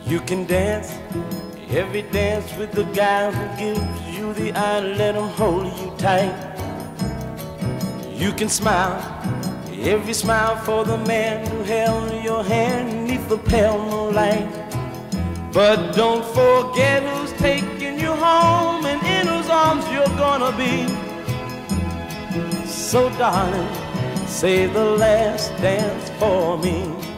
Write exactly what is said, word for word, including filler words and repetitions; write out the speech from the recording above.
You can dance every dance with the guy who gives you the eye, let him hold you tight. You can smile every smile for the man who held your hand neath the pale moonlight. But don't forget who's taking you home and in whose arms you're gonna be. So darling, say the last dance for me.